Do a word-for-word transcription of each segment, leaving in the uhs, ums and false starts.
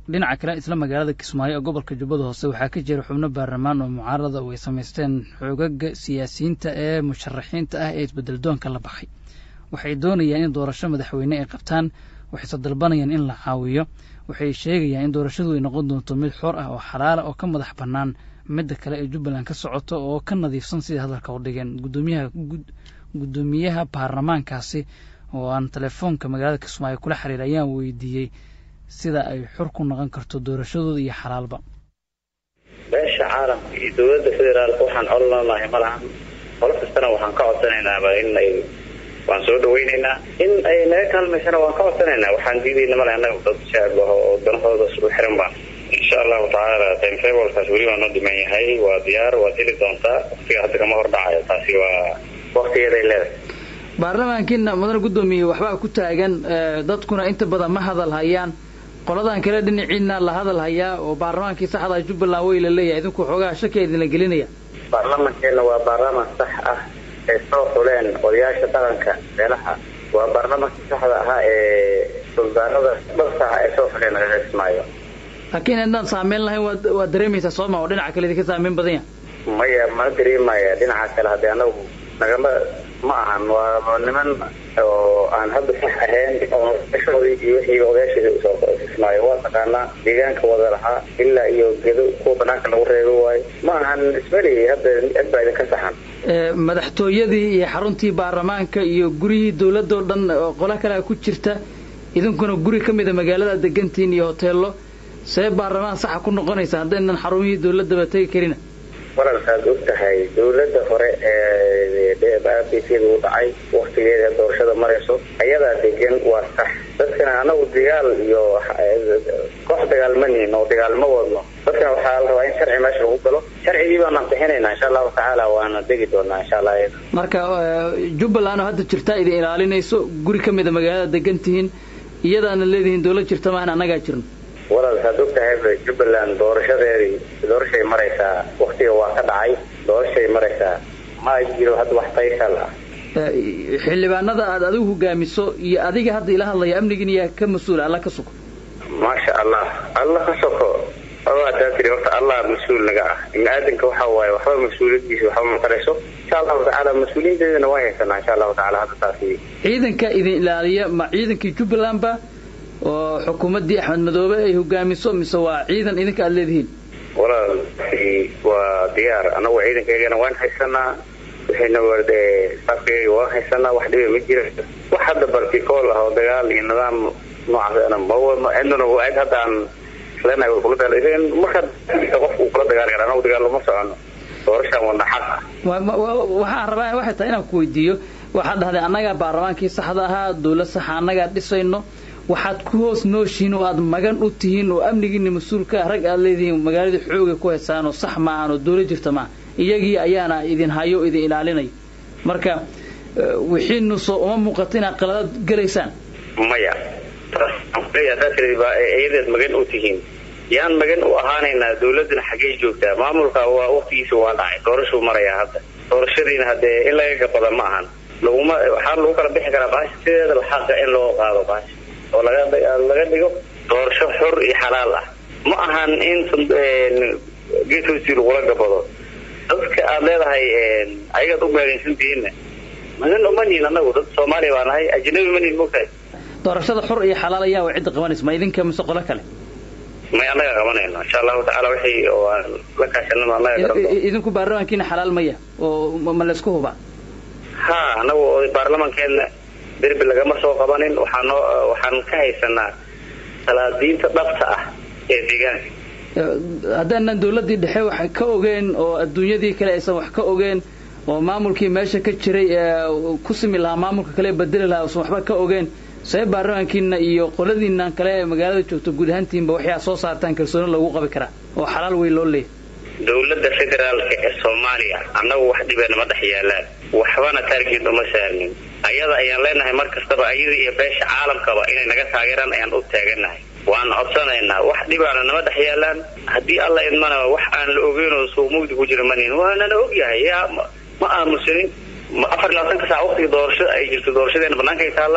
dhinaca kale isla magaalada Kismaayo gobolka Jubbada Hoose waxa ka jira xubno baarlamaan oo mucaarada oo ay sameysteen xoogagga siyaasiyiinta ee musharaxiinta ah ee isbedel doonka la baxay waxay doonayaan in doorasho madaxweyne ay qabtaan waxay dalbanayaan in la caawiyo waxay sheegayaan in doorashadu ay noqon doonto mid xor ah oo xalaal ah oo ka madax bannaan mid kale ee Jubbaland ka socoto oo ka nadiifsan sida hadalka u dhigeen gudoomiyaha gudoomiyaha baarlamaankaasi oo aan telefoonka magaalada Kismaayo kula xiriiray ayaan weydiiyay sida ay xor ku noqon karto doorashadooda iyo xalaalba beesha caalamka iyo dawladda federaalka waxaan ololahay malahan qolofkastana waxaan ka codsanaynaa in ay waan soo dhaweynaynaa in ay naga kaalmaysana waan ka codsanaynaa waxaan diidaynaa malaha annaga dad shacab ah oo danahooda isku xiran baan insha allahu tacaala timetable-kaas weli waa noo dhiman yahay waa diyaar waad heli doontaa waqtiga hadda kama hor dhacayo taasi waa waqtigeeday leedahay baarlamaankiina mudan gudoomiye waxba ku taagan dadkuna inta badan ma hadal hayaan qoladan kale dhinaciina la hadal hayaa oo baarlamaankii saxda Jubbaland way la leeyahay idinku xogaa shaki idin la gelinaya baarlamaankeena waa baarlamaan sax ah ee soo xuleen odayaasha dhaqanka meelaha waa baarlamaanka saxda ah ee suldaanada dhabta ah ee soo xuleen Kismaayo laakiin inaan saameyn lahayn waa dareemaysaa Soomaa oo dhinaca kale idinka saameyn badan yahay maya ma dareemaya dhinaca kale hadda anagu nagama ma ahan waa niman oo aan hadda sax ahayn oo shaqadii iyo wixii odayaasha soo Kismaayo waa taqaanaa deegaanka wada lahaa ilaa iyo gedo ku banaanka lagu reebo waay ma ahan ismali hadda adba idinka saxan ee madaxtooyadii iyo xaruntii baarlamaanka iyo gurigii dawladda oo dhan qola kale ku jirta idinkuna guri kamid ah magaalada degantiin iyo hoteelo see baarlamaan sax ku noqonaysa haddii xarumihii dawladda ba tagi karina walaalkaad og tahay dawladda hore ee deebaabkeedu u dhacay waqtigeeda doorashada marayso ayadaa degan waa sax dadkana anagu dagaal iyo koox dagaalmanin oo dagaalma wadno dadkana waxaa la rabaa in sharci meesha lagu galo sharcigii baan ansixinaynaa insha allahu tacaala waana degi doonaa insha allah marka Jubbaland hadda jirta idin ilaalinayso guri kamid ah magaalada degantihiin iyadaana leedihiin dawlad jirta ma anaga jirno walaalkaad og tahay Jubbaland doorashadeedii doorashay maraysaa waqtiga waa ka dhacay doorashay maraysaa ma jiro hadda wax faysal ah xildhibaanada aad adigu hogaamiso iyo adiga hadda ila hadlaya amnigiina yaa ka mas'uul alla ka suko ma sha Allah alla ka suko waa taasiri horta Allah mas'uul naga ah in aadanka waxa waaye waxba mas'uuliyadiisa waxa ma qarayso insha Allah taala mas'uuliyadeedana waa haysanaa insha Allah taala hadda taasi ciidanka idin ilaaliya ma ciidankii Jubbaland ba oo xukuumadii Axmed Madoobe ay hogaamiso mise waa ciidan idinka aad leedihiin walaal waa diyaar anagu ciidankeena waan haysanaa waxayna warday safkay waa haysanaa wax dhib ma jiro wax hadda bartikool ah oo dagaal iyo nidaam noocaas ah ma waa indana waa hadda aan leenahay oo kula dagaalayeen marka qof uu kula dagaal gaar anagu dagaal ma socono doorasho wada xaq waxaan rabaa waxa tahay inaan ku weydiiyo waxa dhahday anaga baarlamaankii saxda ahaa dawlad sax anaga dhisayno waxaad ku hoos nooshiin oo aad magan u tihiin oo amnigiina mas'uulka rag aad leedihiin magaalada xooga ku heesaan oo sax ma ahan oo dawlad jirta ma iyagii ayaana idin hayo idin ilaalinay marka wixii nu soo uma muuqatina qalad galeysaan maya taasiyada tiriba eeyadeed magan u tihiin yaan magan u ahaanayna dawladna xagee joogtaa maamulka waa waqtigiisa waa dhacay doorasho maraya hadda doorashadiina hadda in laga gabado ma ahan laguma waxa lagu kala bixi karaa baash sideeda la xaq in loo qaado baash oo laga laga dhigo doorasho xor iyo xalaal ah ma ahan in geedkiisa lagu gabado dadka aad leedahay ayaga u meelaysantiin magan umaniin anagu dad Soomaali baan ahay ajnabi maniin moogtahay doorashada xor iyo xalaal ayaa way cid qabanaysa ma idinka mise qolo kale ma anaga qabanayna insha Allah taala wixii oo la kaashanana anaga idinku baarlamaankiina xalaal maya oo ma la isku huba ha anagu baarlamaankeena درب laga ma soo qabanin waxaan waxaan ka haysanaa salaadiinta dhabta ah ee deegaanka hadana dawladii dhexe wax ka ogeen oo adduunyadii kale aysan wax ka ogeen oo maamulkii meesha ka jiray ku simi lahaa maamulka kale bedeli lahaa oo waxba ka ogeen say baarlamaankiina iyo qoladiina kale ee magaalada joogto guud ahaantiinba waxay soo saartaan kalsooni lagu qabi karaa oo xalaal way loo leeyahay dawladda federaalka ee Soomaaliya anagu wax dhibeen ma dhaxyaalaan waxbana targeed uma saarnin ayada ayaan leenahay markastaba ayada iyo beesha caalamkaba inay naga taageeraan ayaan u taaganahay waan codsanaynaa wax dhibaana nama dhaxyaalaan hadii alla idmana wax aan la ogeyn oo soo mugdi ku jira manin waana la ogyahay ma aamusin afar iyo labaatan saac waqti doorasho ay jirto doorashadeena banaanka ay taala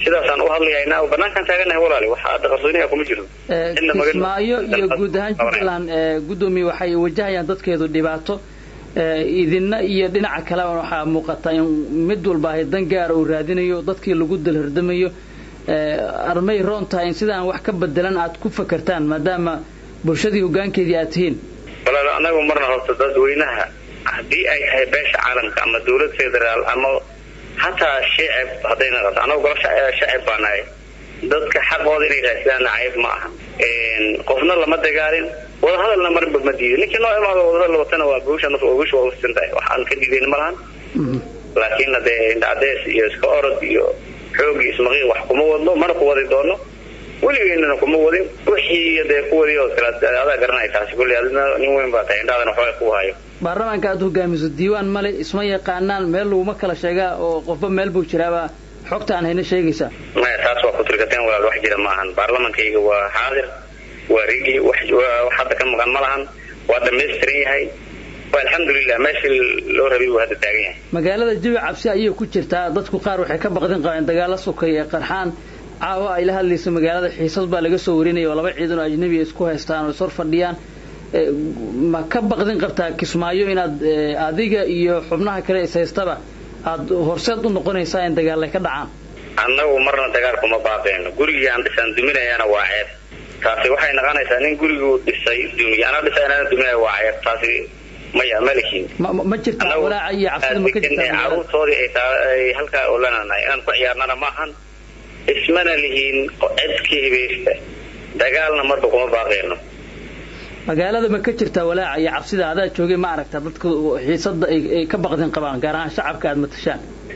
sidaasaan u hadlayaynaa oo banaankan taaganahay walaali waxa aad qarsooniga kuma jiro Kismaayo iyo guud ahaan Jubbaland gudoomiye waxay wajahayaan dadkeedu dhibaato idinna iyo dhinaca kale waxa muuqata in mid walba ay dan gaar u raadinayo dadkii lagu dalhardamayo armay roonta in sidaan wax ka bedelan aad ku fakartaan maadaama bulshadii hoggaankeedii aad tihiin walaal anagu marna horta dadweynaha hadii ay tahay beesha caalamka ama dawlad federaal ama hataa shacab hadayna qad anagu golasha shacab baanay dadka xaqooda inay raadsadaan ayib ma aha een qofna lama dagaalin wada hadalna marba ma diido ninka noo imaado wada hadal watana waa goosha naf oo goosha waa sintahay waxaan ka diideen malahan laakiin hadee indadees iyo iska orod iyo xoog ismaqii wax kuma wadno mana ku wadi doono waligeena kuma wadin wixii hadee ku wadiyo kala adaa garanay taasi kulli adna nin weyn baa tahay indhaadana waxay ku hayo baarlamaanka aad hogaamiso diiwaan male isma yaqaanaan meel lagu kala sheegaa oo qofba meel buu jiraaba xogta aan hayna sheegaysa ma taas waa ku tirgateen walaal wax jira maahan baarlamaankayga waa xaadir waa rigi wax hadda ka maqan malahan waa dhameystiran yahay alxamdulillah meesha loo rabay waa hadda taagan yahay magaalada jawi cabsi ayay ku jirtaa dadku qaar waxay ka baqdin qabeen dagaal sokay ee qarxaan caawa ay la hadlayso magaalada xiisad baa laga soo warinay oo laba ciidan oo ajnabi isku haystaan oo sor fadhiyaan ma ka baqdin qabtaa Kismaayo inaad adiga iyo xubnaha kale is haystaba aad horseed u noqonaysaa in dagaal ay ka dhacaan annagu marna dagaal kuma baaqeen guriga aan dhisan duminayana waa ceeb taasi waxay noqonaysaa nin gurigu dhisay dumiya ana dhisayna duminay waa ceeb taasi ma ya malikin ma jirta walaa ay cabsida ma ka jirta caruurtoodii ay halka olananay aan ku ciyaarnana maahan ismana lihiin codkii hebeesta dagaalna marba kuma baaqeeno magaalada ma ka jirta walaa ay cabsida adaa joogay ma aragta dadku xiisada ay ka baqdin qabaan gaar ahaan shacabka aad matashaan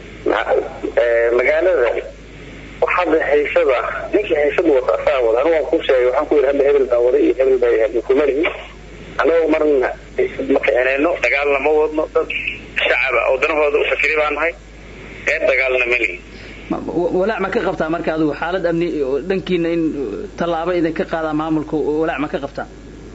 magaalada waxa xiisada ninkii xiisada wata asaawada anigu waan ku sheegay waxaan ku yiraahdaa hebel baa wada iyo hebel baa yahay kumari anagu marna ma keenayno dagaalna ma wadno dad shacab oo danahooda u fakiri baan nahay ee dagaalna ma lihi walaa ma ka qabtaa marka adigu xaalad amni dhankiina in talaabo idin ka qaada maamulka walaa ma ka qabtaa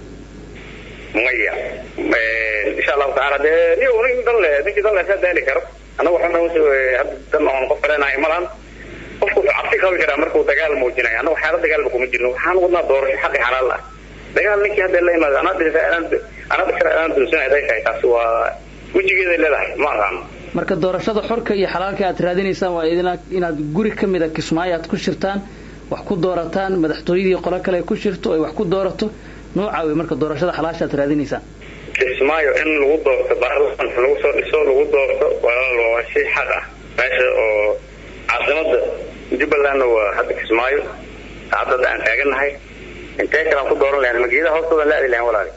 maya insha Allah ta'ala de iyo in dan le dinki dan le ka daali karo anagu waxaan hadda dan aan qof kalenahay malan qofku cabsi ka jira markuu dagaal muujinay anagu xaalad dagaal kuma jirno waxaan wadnaa doorasho xaqi xalaal ah dagaal ninkii hadda la imaado ana dhisa ana ana dhisa ana dunsan ay tahay taas waa wajigeeda leedahay ma aqaan marka doorashada xorka iyo xalaalka aad raadinaysaan waa idina inaad guri kamid ah Kismaayo aad ku shirtaan wax ku doorataan madaxtooyadii qolo kale ku shirto ay wax ku doorato nooca way marka doorashada xalaasha aad raadinaysaan Kismaayo in lagu doorto baarlamaanka lagu soo dhiso lagu doorto waa shay xaq ah meesha oo caasimada Jubbaland waa hadda Kismaayo hadda aan taaganahay intee kala ku dooran lahayn magaalada hoostooda la aadi lahayn walaal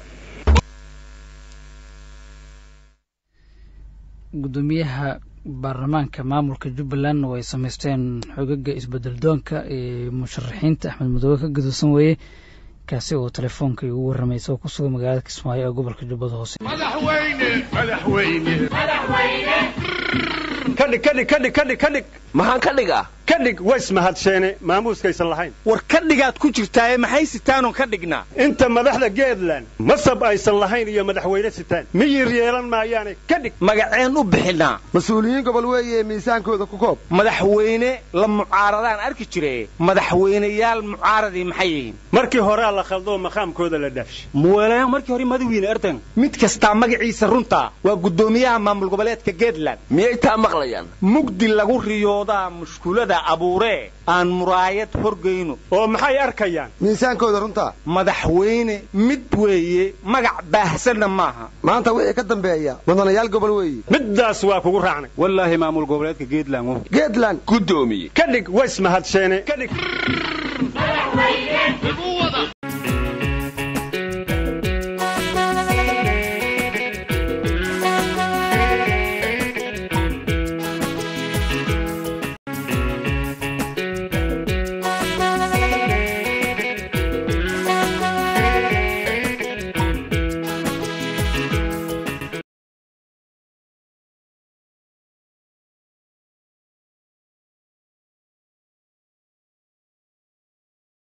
gudoomiyaha baarlamaanka maamulka Jubbaland way sameysteen xogaga isbedel doonka ee musharaxiinta Axmed Madoobe ka gudoosan weeye kaasi oo telefoonka ugu waramayso ku sugan magaalada Kismaayo ee gobolka Jubbada Hoose madaxweyne madaxweyne madaxweyne kadhig kadhig kadhig kadhig kadhig maxaan ka dhigaa kadhig ways mahadseene maamuuskaysan lahayn war kadhigaad ku jirtaa maxay sitaan oo ka dhignaa inta madaxda Geedland masab aysan lahayn iyo madaxweyne sitaan miyir yeelan maayaan kadhig magaceen u bixinaa mas'uuliyiin gobol weeye miisaankooda ku koob madaxweyne la mucaaradaan arki jiray madaxweyneyaal mucaaradii maxay yihiin markii hore la khaldo maqaamkooda la dhaafshay muwalaan markii hore madaxweyne artan mid kasta magaciisa runta waa gudoomiyaha maamul goboleedka Geedland miyay taa maqlayaan mugdi lagu riyooda mushkulada abuure aan muraayad horgeyno oo maxay arkayaan miisaankooda runta madaxweyne mid weeye magac baahsan maaha maanta wixii ka dambeeya mudanayaal gobol weeye midaas waa kugu raacnay wallahi maamul goboleedka Geedland Geedland gudoomiye kadhig ways mahadseene kadhig madaxweyne